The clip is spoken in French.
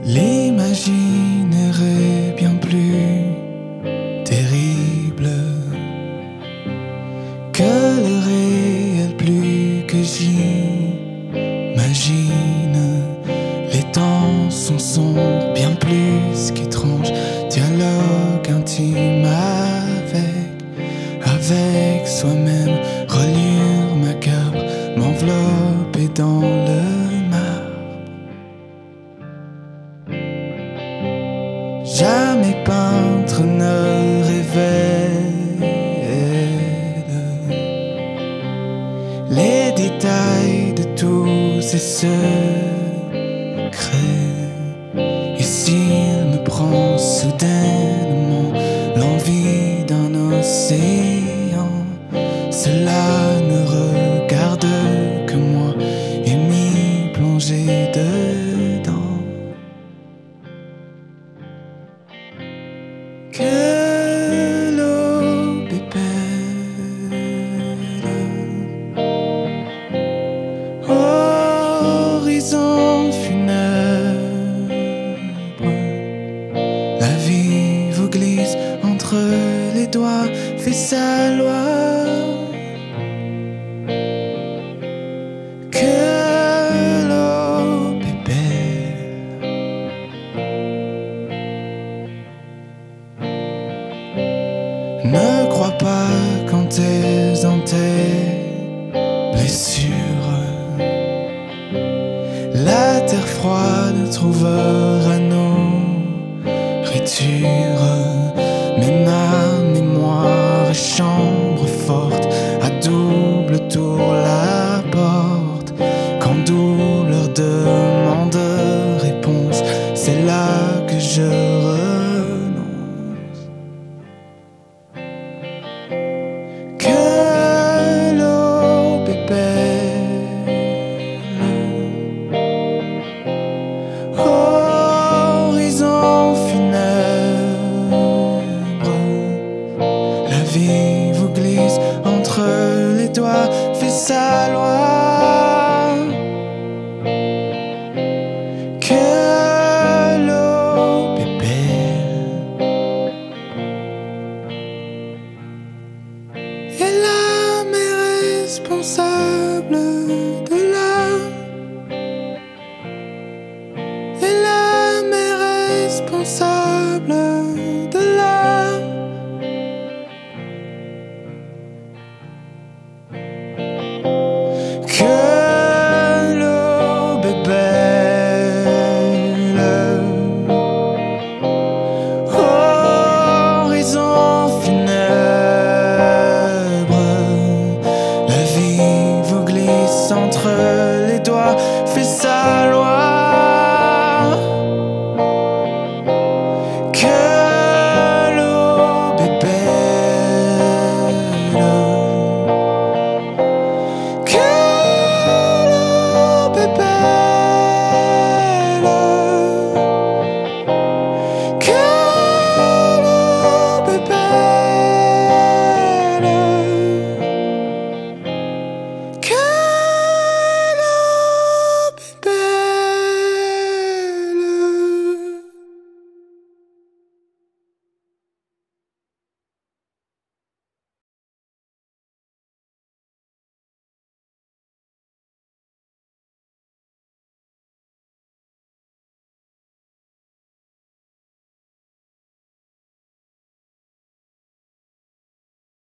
L'imaginaire est bien plus terrible que le réel, plus que j'imagine. Les temps sont bien plus qu'étranges, dialogue intime avec soi-même, reliure macabre, m'envelopper dans le marbre. Jamais peintre ne révèle les détails de tous ces secrets. Et s'il me prend soudainement l'envie d'un océan, cela ne regarde que moi et m'y plonger dedans. Que l'aube est belle, horizon funèbre, la vie vous glisse entre les doigts, fait sa loi. Que l'aube est belle. Ne crois pas quand t'es dans tes blessures, la terre froide trouvera nourriture. Mais ma mémoire est chambre forte, à double tour la porte. Quand douleur demande réponse, c'est là que je renonce. Que l'aube est belle, horizon funèbre, la vie vous glisse entre les doigts, fait sa loi. Que l'aube est belle. Et l'âme est responsable de l'âme. Et l'âme est responsable de l'âme. Que l'aube est belle, horizon funèbre, la vie vous glisse entre